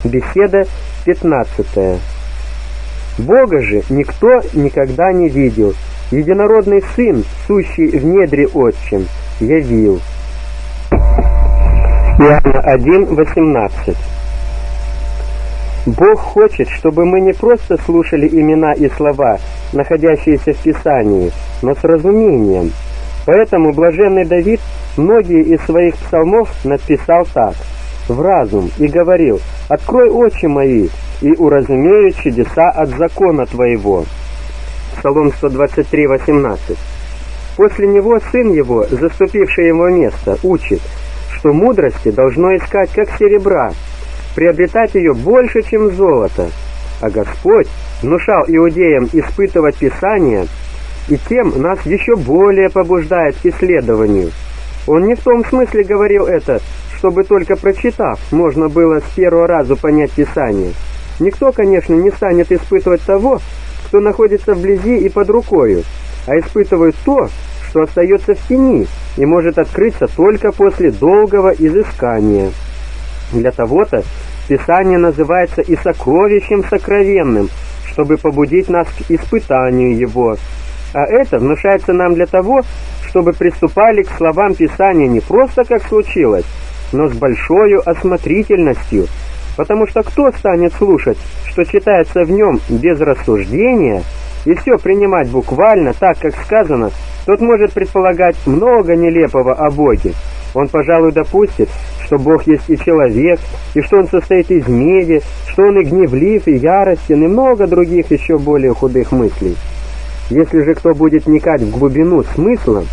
Беседа 15. Бога же никто никогда не видел. Единородный Сын, сущий в недре Отчим, явил. Иоанна 1:18. Бог хочет, чтобы мы не просто слушали имена и слова, находящиеся в Писании, но с разумением. Поэтому блаженный Давид многие из своих псалмов написал так: «В разум» и говорил: «Открой очи мои, и уразумею чудеса от закона Твоего». Псалом 123:18. После него сын его, заступивший его место, учит, что мудрости должно искать как серебра, приобретать ее больше, чем золото. А Господь внушал иудеям испытывать Писание, и тем нас еще более побуждает к исследованию. Он не в том смысле говорил это, чтобы только прочитав, можно было с первого раза понять Писание. Никто, конечно, не станет испытывать того, кто находится вблизи и под рукою, а испытывает то, что остается в тени и может открыться только после долгого изыскания. Для того-то Писание называется и сокровищем сокровенным, чтобы побудить нас к испытанию его. А это внушается нам для того, чтобы приступали к словам Писания не просто как случилось, но с большой осмотрительностью, потому что кто станет слушать, что читается в нем без рассуждения, и все принимать буквально так, как сказано, тот может предполагать много нелепого о Боге. Он, пожалуй, допустит, что Бог есть и человек, и что Он состоит из меди, что Он и гневлив, и яростен, и много других еще более худых мыслей. Если же кто будет вникать в глубину смысла,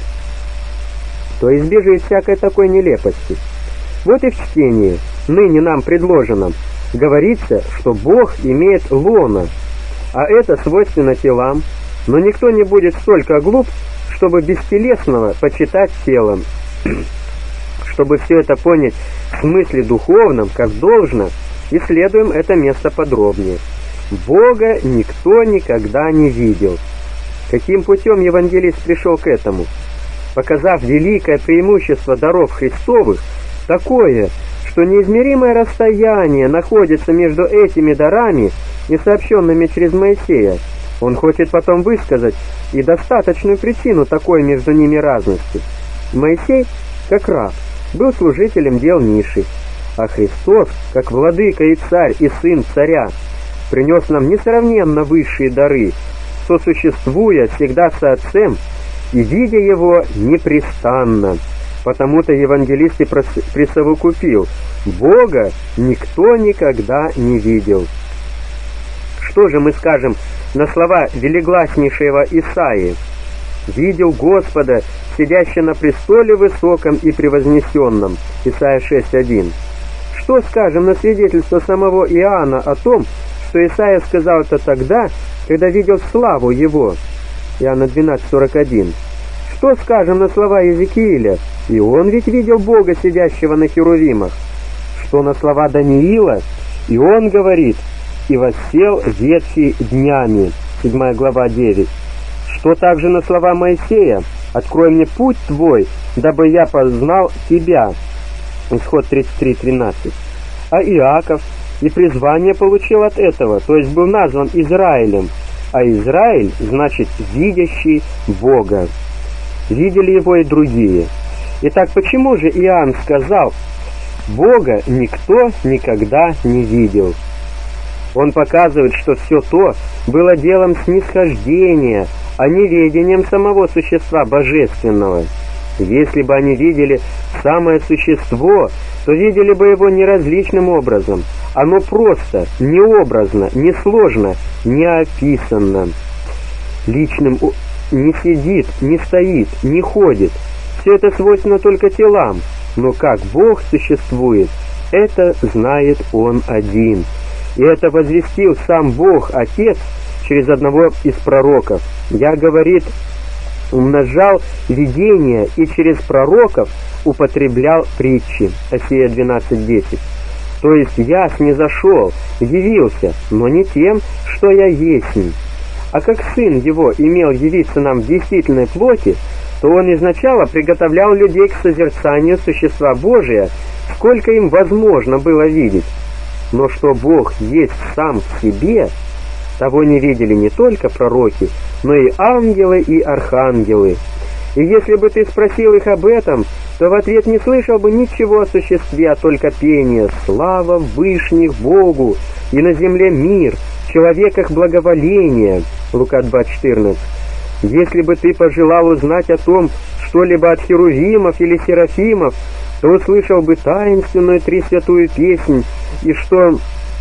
то избежит всякой такой нелепости. Вот и в чтении, ныне нам предложенном, говорится, что Бог имеет лоно, а это свойственно телам, но никто не будет столько глуп, чтобы бестелесного почитать телом. Чтобы все это понять в смысле духовном, как должно, исследуем это место подробнее. Бога никто никогда не видел. Каким путем евангелист пришел к этому? Показав великое преимущество даров Христовых, такое, что неизмеримое расстояние находится между этими дарами и сообщенными через Моисея, он хочет потом высказать и достаточную причину такой между ними разности. Моисей, как раб, был служителем дел низших, а Христос, как владыка и царь и сын царя, принес нам несравненно высшие дары, сосуществуя всегда со Отцем и видя Его непрестанно. Потому-то евангелист и присовокупил: Бога никто никогда не видел. Что же мы скажем на слова велигласнейшего Исаии? «Видел Господа, сидящего на престоле высоком и превознесенном» Исайя 6:1. Что скажем на свидетельство самого Иоанна о том, что Исаия сказал это тогда, когда видел славу его? Иоанна 12:41. Что скажем на слова Иезекииля? И он ведь видел Бога, сидящего на херувимах. Что на слова Даниила? И он говорит: «И воссел ветхий днями» 7 глава 9. Что также на слова Моисея: «Открой мне путь твой, дабы я познал тебя» Исход 33:13. А Иаков и призвание получил от этого, то есть был назван Израилем, а Израиль значит «видящий Бога». Видели его и другие. Итак, почему же Иоанн сказал: «Бога никто никогда не видел»? Он показывает, что все то было делом снисхождения, а не ведением самого существа божественного. Если бы они видели самое существо, то видели бы его не различным образом. Оно просто, необразно, несложно, неописанно. Личным не сидит, не стоит, не ходит. Все это свойственно только телам. Но как Бог существует, это знает Он один. И это возвестил сам Бог, Отец, через одного из пророков. Я, говорит, умножал видения и через пророков употреблял притчи. Осия 12:10. То есть я снизошел, явился, но не тем, что я есть. А как Сын Его имел явиться нам в действительной плоти, то Он изначально приготовлял людей к созерцанию существа Божия, сколько им возможно было видеть. но что Бог есть сам в себе, того не видели не только пророки, но и ангелы и архангелы. И если бы ты спросил их об этом, то в ответ не слышал бы ничего о существе, а только пение «Слава Вышних Богу! И на земле мир, в человеках благоволение» Лука 2:14. Если бы ты пожелал узнать о том что-либо от херувимов или серафимов, то услышал бы таинственную тресвятую песнь, и что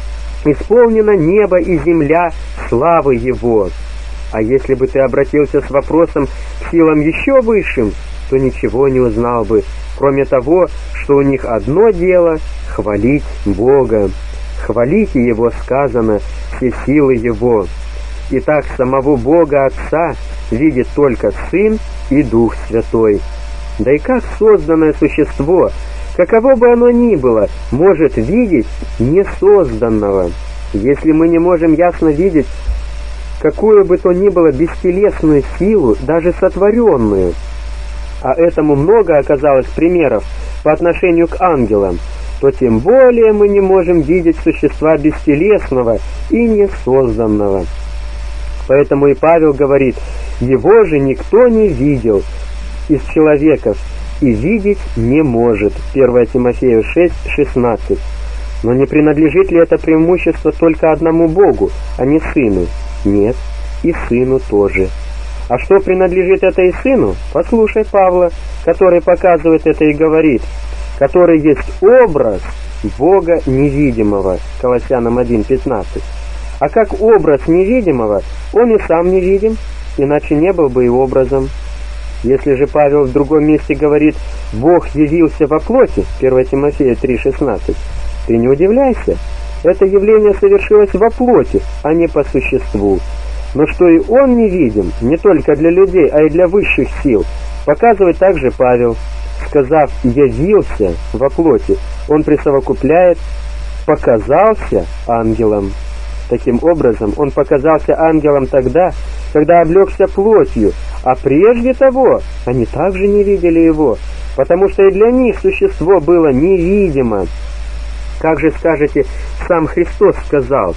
исполнено небо и земля славы Его. А если бы ты обратился с вопросом к силам еще высшим, то ничего не узнал бы, кроме того, что у них одно дело — хвалить Бога. Хвалите Его, сказано, все силы Его. Итак, самого Бога Отца видит только Сын и Дух Святой. Да и как созданное существо, каково бы оно ни было, может видеть несозданного? Если мы не можем ясно видеть какую бы то ни было бестелесную силу, даже сотворенную, а этому много оказалось примеров по отношению к ангелам, то тем более мы не можем видеть существа бестелесного и несозданного. Поэтому и Павел говорит: «Его же никто не видел из человеков, и видеть не может». 1 Тимофею 6:16. Но не принадлежит ли это преимущество только одному Богу, а не Сыну? Нет, и Сыну тоже. А что принадлежит это и Сыну? Послушай Павла, который показывает это и говорит: который есть образ Бога невидимого. Колоссянам 1:15. А как образ невидимого, он и сам невидим, иначе не был бы и образом. Если же Павел в другом месте говорит «Бог явился во плоти» 1 Тимофея 3:16, ты не удивляйся, это явление совершилось во плоти, а не по существу. Но что и он невидим, не только для людей, а и для высших сил, показывает также Павел. Сказав «явился во плоти», он присовокупляет «показался ангелом». Таким образом, он показался ангелам тогда, когда облегся плотью, а прежде того они также не видели его, потому что и для них существо было невидимо. Как же скажете, сам Христос сказал,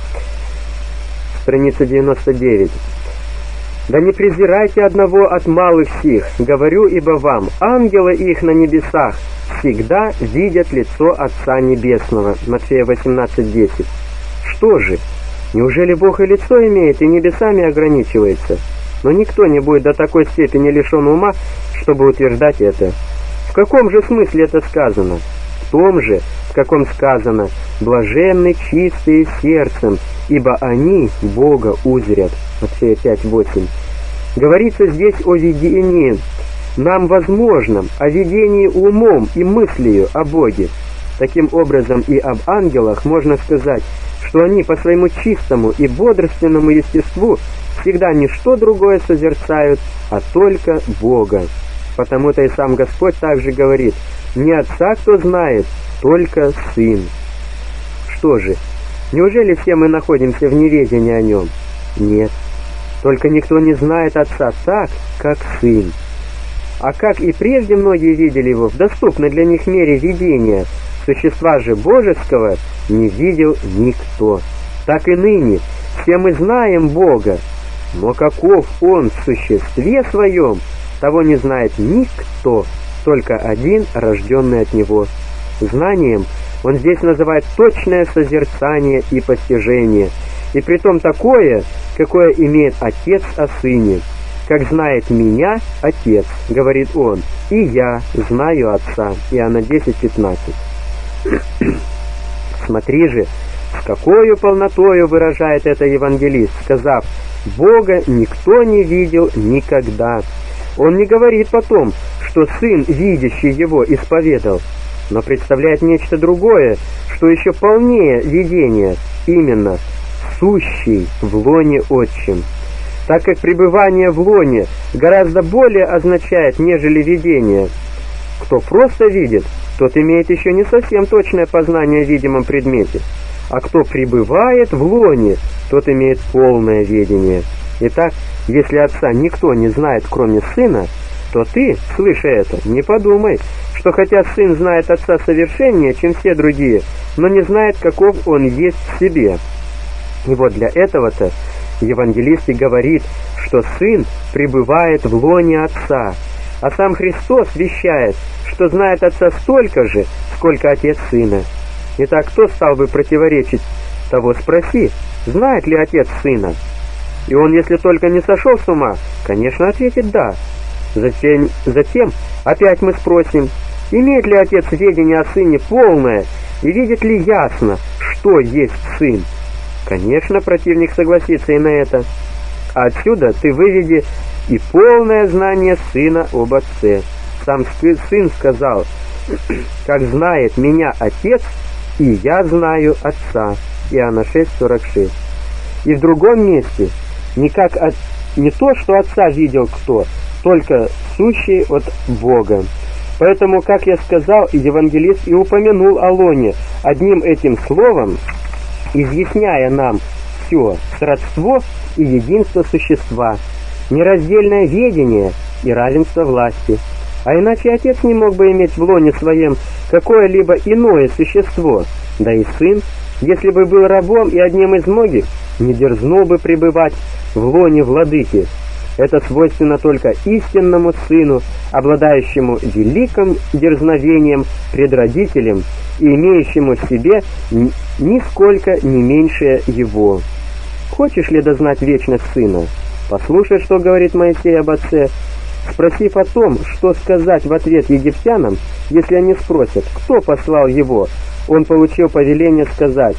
страница 99, «Да не презирайте одного от малых сих, говорю ибо вам, ангелы их на небесах всегда видят лицо Отца Небесного». Матфея 18:10. Что же? Неужели Бог и лицо имеет, и небесами ограничивается? Но никто не будет до такой степени лишен ума, чтобы утверждать это. В каком же смысле это сказано? В том же, в каком сказано «блаженны чистые сердцем, ибо они Бога узрят». Матфея 5:8. Говорится здесь о видении нам возможном, о видении умом и мыслью о Боге. Таким образом и об ангелах можно сказать, что они по своему чистому и бодрственному естеству всегда ничто другое созерцают, а только Бога. Потому-то и сам Господь также говорит: «Не Отца кто знает, только Сын». Что же, неужели все мы находимся в неведении о Нем? Нет, только никто не знает Отца так, как Сын. А как и прежде многие видели Его в доступной для них мере видения, существа же Божеского не видел никто. Так и ныне все мы знаем Бога, но каков Он в существе Своем, того не знает никто, только один, рожденный от Него. Знанием Он здесь называет точное созерцание и постижение, и притом такое, какое имеет Отец о Сыне. «Как знает Меня Отец, — говорит Он, — и Я знаю Отца». Иоанна 10:15. Смотри же, с какою полнотою выражает это евангелист, сказав: «Бога никто не видел никогда». Он не говорит потом, что Сын, видящий Его, исповедал, но представляет нечто другое, что еще полнее видения, именно «сущий в лоне Отчим». Так как пребывание в лоне гораздо более означает, нежели видение. Кто просто видит, тот имеет еще не совсем точное познание о видимом предмете, а кто пребывает в лоне, тот имеет полное ведение. Итак, если Отца никто не знает, кроме Сына, то ты, слыша это, не подумай, что хотя Сын знает Отца совершеннее, чем все другие, но не знает, каков Он есть в себе. И вот для этого-то евангелист и говорит, что Сын пребывает в лоне Отца, а сам Христос вещает, что знает Отца столько же, сколько Отец Сына. Итак, кто стал бы противоречить? Того спроси, знает ли Отец Сына? И он, если только не сошел с ума, конечно, ответит «да». Затем опять мы спросим, имеет ли Отец ведение о Сыне полное и видит ли ясно, что есть Сын? Конечно, противник согласится и на это. А отсюда ты выведи и полное знание Сына об Отце. Сам Сын сказал, как знает меня Отец, и я знаю Отца. Иоанна 6:46. И в другом месте, не то, что Отца видел кто, только сущий от Бога. Поэтому, как я сказал, евангелист и упомянул о лоне одним этим словом, изъясняя нам все сродство и единство существа, нераздельное ведение и равенство власти. А иначе Отец не мог бы иметь в лоне своем какое-либо иное существо, да и Сын, если бы был рабом и одним из многих, не дерзнул бы пребывать в лоне владыки. Это свойственно только истинному Сыну, обладающему великим дерзновением пред Родителем и имеющему в себе нисколько не меньшее Его. Хочешь ли дознать вечность Сына? Послушай, что говорит Моисей об Отце. Спросив о том, что сказать в ответ египтянам, если они спросят, кто послал его, он получил повеление сказать: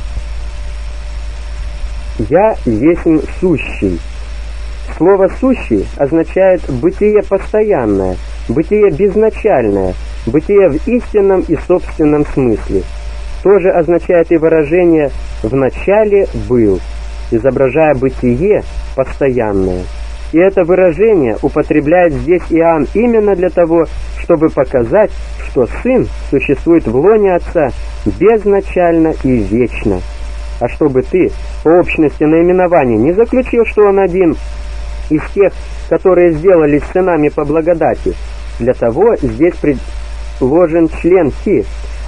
«Я есть сущий». Слово «сущий» означает бытие постоянное, бытие безначальное, бытие в истинном и собственном смысле. Тоже означает и выражение «в начале был», изображая бытие постоянное. И это выражение употребляет здесь Иоанн именно для того, чтобы показать, что Сын существует в лоне Отца безначально и вечно. А чтобы ты по общности наименования не заключил, что Он один из тех, которые сделались сынами по благодати, для того здесь предложен член «ти»,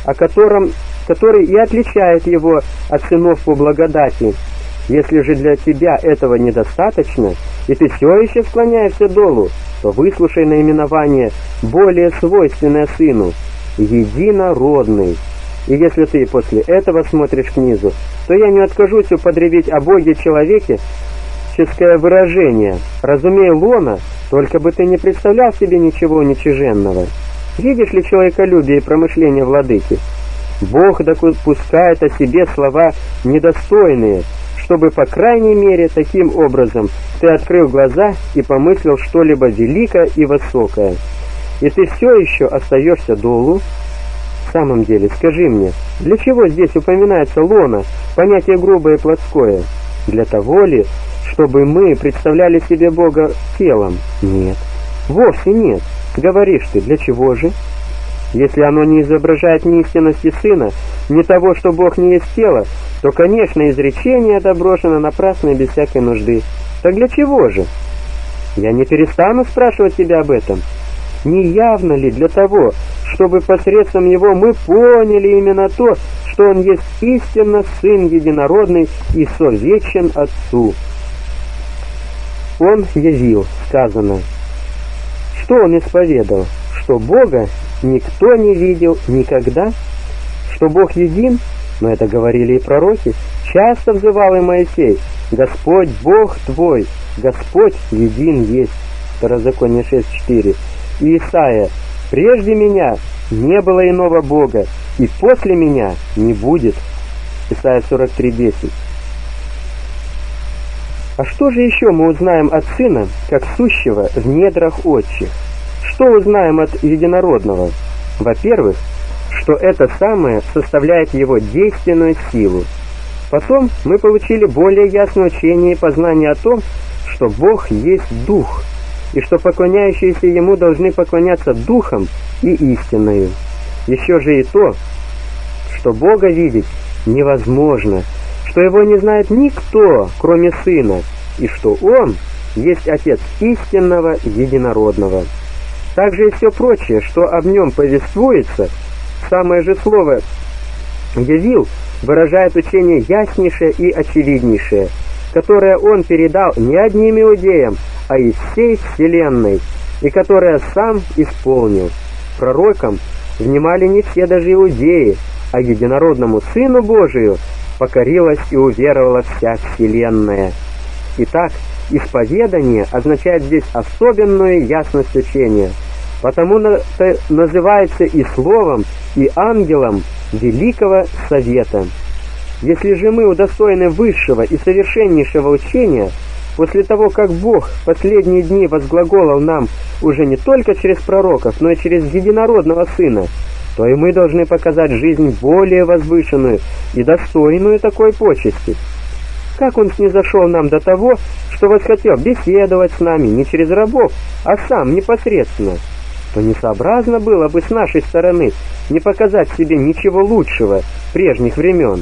который и отличает его от сынов по благодати. Если же для тебя этого недостаточно, и ты все еще склоняешься долу, то выслушай наименование, более свойственное Сыну — единородный. И если ты после этого смотришь к низу, то я не откажусь употребить о Боге человеке человеческое выражение. Разумей лона, только бы ты не представлял себе ничего уничиженного. Видишь ли человеколюбие и промышление владыки? Бог допускает о себе слова недостойные, чтобы, по крайней мере, таким образом ты открыл глаза и помыслил что-либо великое и высокое. И ты все еще остаешься долу? В самом деле, скажи мне, для чего здесь упоминается лона, понятие грубое и плотское? Для того ли, чтобы мы представляли себе Бога телом? Нет, вовсе нет. Говоришь ты, для чего же? Если оно не изображает ни истинности Сына, ни того, что Бог не есть тело, то, конечно, изречение это брошено напрасно и без всякой нужды. Так для чего же? Я не перестану спрашивать тебя об этом. Не явно ли для того, чтобы посредством его мы поняли именно то, что он есть истинно Сын Единородный и совечен Отцу? Он явил, сказано. Что он исповедал? Что Бога никто не видел никогда? Что Бог един? Но это говорили и пророки. Часто взывал и Моисей: «Господь Бог твой, Господь един есть». Второзаконие 6:4. И Исайя: «Прежде меня не было иного Бога, и после меня не будет». Исайя 43:10. А что же еще мы узнаем от Сына, как сущего в недрах отчих? Что узнаем от Единородного? Во-первых, что это самое составляет его действенную силу. Потом мы получили более ясное учение и познание о том, что Бог есть Дух, и что поклоняющиеся Ему должны поклоняться Духом и истинною. Еще же и то, что Бога видеть невозможно, что Его не знает никто, кроме Сына, и что Он есть Отец истинного Единородного. Также и все прочее, что об нем повествуется, самое же слово «явил» выражает учение яснейшее и очевиднейшее, которое он передал не одним иудеям, а и всей вселенной, и которое сам исполнил. Пророкам внимали не все даже иудеи, а единородному Сыну Божию покорилась и уверовала вся вселенная. Итак, исповедание означает здесь особенную ясность учения, потому называется и словом, и ангелом Великого Совета. Если же мы удостоены высшего и совершеннейшего учения, после того, как Бог в последние дни возглаголал нам уже не только через пророков, но и через единородного Сына, то и мы должны показать жизнь более возвышенную и достойную такой почести. Как Он снизошел нам до того, что восхотел беседовать с нами не через рабов, а сам непосредственно, то несообразно было бы с нашей стороны не показать себе ничего лучшего прежних времен.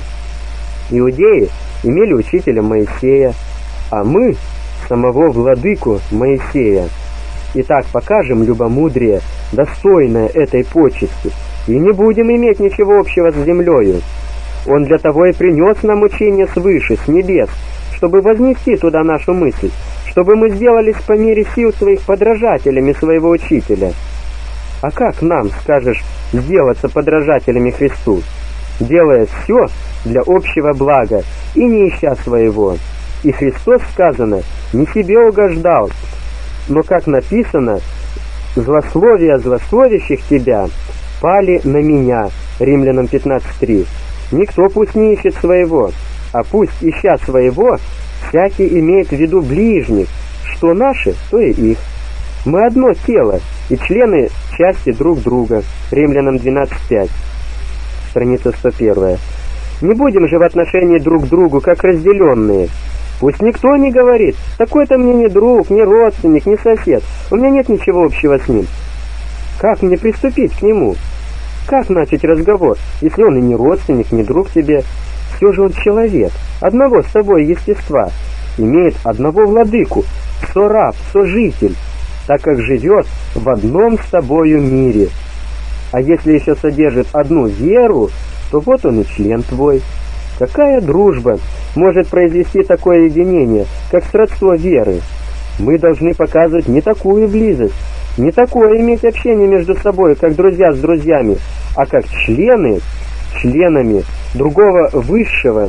Иудеи имели учителя Моисея, а мы — самого владыку Моисея. Итак, покажем любомудрие, достойное этой почести, и не будем иметь ничего общего с землею. Он для того и принес нам учение свыше, с небес, чтобы вознести туда нашу мысль, чтобы мы сделались по мере сил своих подражателями своего учителя. А как нам, скажешь, сделаться подражателями Христу, делая все для общего блага и не ища своего? И Христос, сказано, не себе угождал, но, как написано, «Злословия злословящих тебя пали на меня» Римлянам 15:3. Никто пусть не ищет своего, а пусть, ища своего, всякий имеет в виду ближних, что наши, то и их. Мы одно тело, и члены части друг друга. Римлянам 12:5. Страница 101. Не будем же в отношении друг к другу, как разделенные. Пусть никто не говорит: такой-то мне не друг, не родственник, не сосед, у меня нет ничего общего с ним. Как мне приступить к нему? Как начать разговор, если он и не родственник, не друг тебе? Все же он человек, одного с тобой естества, имеет одного владыку, сораб, сожитель, так как живет в одном с тобою мире. А если еще содержит одну веру, то вот он и член твой. Какая дружба может произвести такое единение, как сродство веры? Мы должны показывать не такую близость, не такое иметь общение между собой, как друзья с друзьями, а как члены членами другого высшего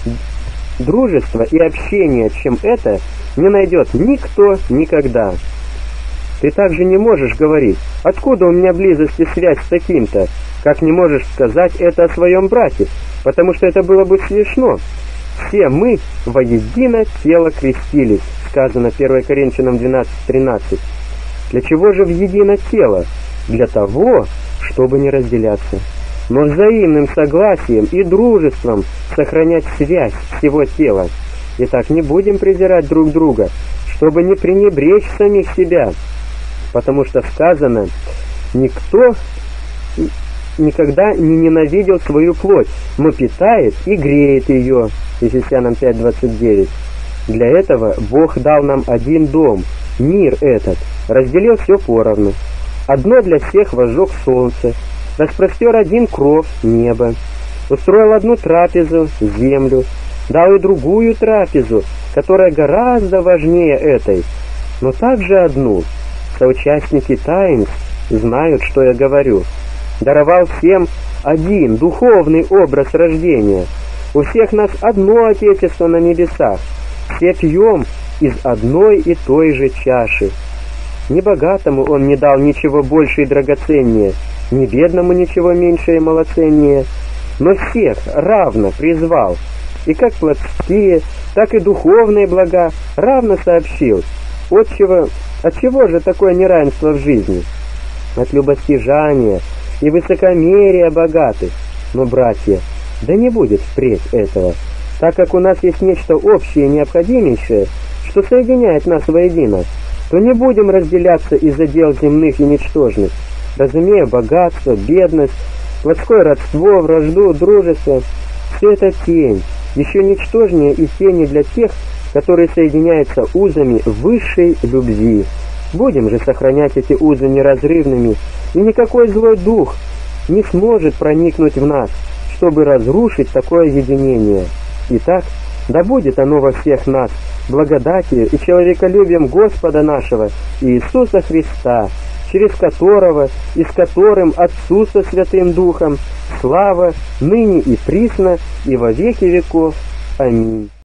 дружества и общения, чем это, не найдет никто никогда. Ты также не можешь говорить: откуда у меня близость и связь с таким-то, как не можешь сказать это о своем брате, потому что это было бы смешно. Все мы воедино тело крестились, сказано 1 Коринфянам 12:13. Для чего же в едино тело? Для того, чтобы не разделяться, но взаимным согласием и дружеством сохранять связь всего тела. Итак, не будем презирать друг друга, чтобы не пренебречь самих себя, потому что сказано: никто никогда не ненавидел свою плоть, но питает и греет ее. Ефесянам 5:29. Для этого Бог дал нам один дом, мир этот, разделил все поровну. Одно для всех возжег солнце, распростер один кров, небо, устроил одну трапезу, землю, дал и другую трапезу, которая гораздо важнее этой, но также одну. Соучастники таинств знают, что я говорю. Даровал всем один духовный образ рождения. У всех нас одно Отечество на небесах. Все пьем из одной и той же чаши. Ни богатому он не дал ничего больше и драгоценнее, ни бедному ничего меньше и малоценнее, но всех равно призвал, и как плотские, так и духовные блага равно сообщил. Отчего же такое неравенство в жизни? От любостяжания и высокомерия богатых. Но, братья, да не будет впредь этого, так как у нас есть нечто общее и необходимейшее, что соединяет нас воедино, то не будем разделяться из-за дел земных и ничтожных, разумея богатство, бедность, плотское родство, вражду, дружество. Все это тень, еще ничтожнее и тени для тех, которые соединяются узами высшей любви. Будем же сохранять эти узы неразрывными, и никакой злой дух не сможет проникнуть в нас, чтобы разрушить такое единение. Итак, да будет оно во всех нас благодатью и человеколюбием Господа нашего Иисуса Христа, через которого и с которым Отцу со Святым Духом слава ныне и присно и во веки веков. Аминь.